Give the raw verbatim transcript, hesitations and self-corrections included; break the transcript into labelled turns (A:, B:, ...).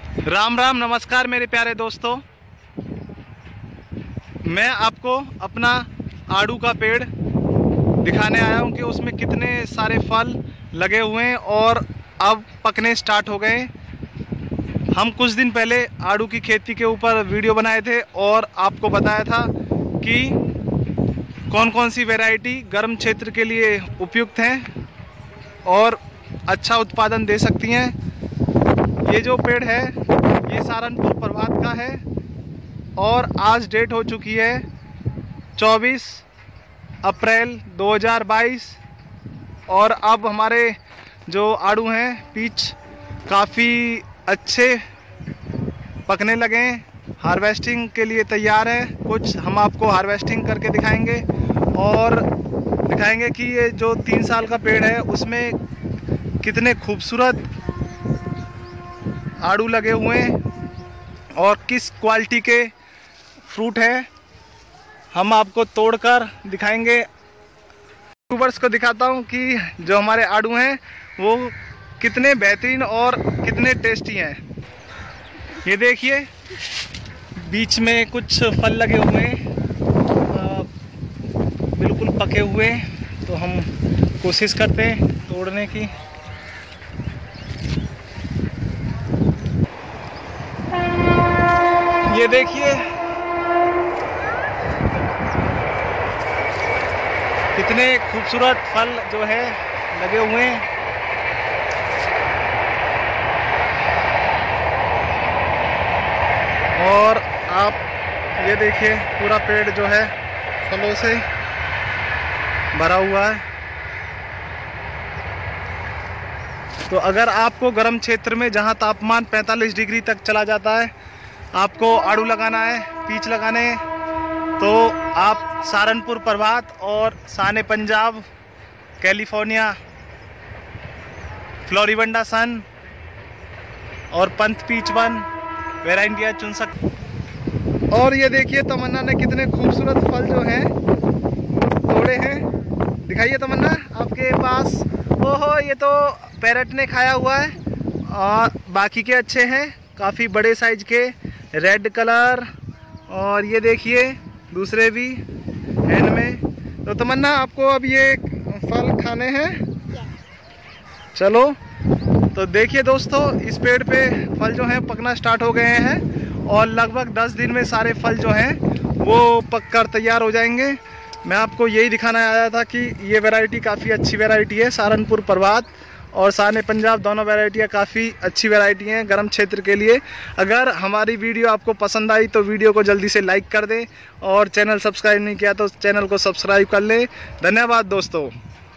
A: राम राम, नमस्कार मेरे प्यारे दोस्तों। मैं आपको अपना आड़ू का पेड़ दिखाने आया हूं कि उसमें कितने सारे फल लगे हुए हैं और अब पकने स्टार्ट हो गए। हम कुछ दिन पहले आड़ू की खेती के ऊपर वीडियो बनाए थे और आपको बताया था कि कौन कौन सी वैरायटी गर्म क्षेत्र के लिए उपयुक्त हैं और अच्छा उत्पादन दे सकती हैं। ये जो पेड़ है ये सहारनपुर प्रभात का है और आज डेट हो चुकी है चौबीस अप्रैल दो हज़ार बाईस और अब हमारे जो आड़ू हैं पीच काफ़ी अच्छे पकने लगे हैं, हार्वेस्टिंग के लिए तैयार है। कुछ हम आपको हार्वेस्टिंग करके दिखाएंगे और दिखाएंगे कि ये जो तीन साल का पेड़ है उसमें कितने खूबसूरत आड़ू लगे हुए हैं और किस क्वालिटी के फ्रूट है हम आपको तोड़कर दिखाएंगे। यूट्यूबर्स को दिखाता हूं कि जो हमारे आड़ू हैं वो कितने बेहतरीन और कितने टेस्टी हैं। ये देखिए बीच में कुछ फल लगे हुए हैं, बिल्कुल पके हुए, तो हम कोशिश करते हैं तोड़ने की। ये देखिए कितने खूबसूरत फल जो है लगे हुए हैं। और आप ये देखिए पूरा पेड़ जो है फलों से भरा हुआ है। तो अगर आपको गर्म क्षेत्र में जहां तापमान पैंतालीस डिग्री तक चला जाता है आपको आड़ू लगाना है, पीच लगाने हैं, तो आप सहारनपुर प्रभात और साने पंजाब, कैलिफोर्निया, फ्लोरिबंडा सन और पंथ पीच वन वैरायटियाँ चुन सकते। और ये देखिए तमन्ना ने कितने खूबसूरत फल जो हैं तोड़े हैं। दिखाइए तमन्ना आपके पास। ओहो, ये तो पैरट ने खाया हुआ है और बाकी के अच्छे हैं, काफ़ी बड़े साइज के, रेड कलर। और ये देखिए दूसरे भी हैंड में। तो तमन्ना आपको अब ये फल खाने हैं। चलो तो देखिए दोस्तों, इस पेड़ पे फल जो हैं पकना स्टार्ट हो गए हैं और लगभग दस दिन में सारे फल जो हैं वो पक कर तैयार हो जाएंगे। मैं आपको यही दिखाना आया था कि ये वैरायटी काफ़ी अच्छी वैरायटी है। सहारनपुर प्रभात और साने पंजाब दोनों वैरायटियाँ काफ़ी अच्छी वैरायटी हैं गर्म क्षेत्र के लिए। अगर हमारी वीडियो आपको पसंद आई तो वीडियो को जल्दी से लाइक कर दें और चैनल सब्सक्राइब नहीं किया तो चैनल को सब्सक्राइब कर लें। धन्यवाद दोस्तों।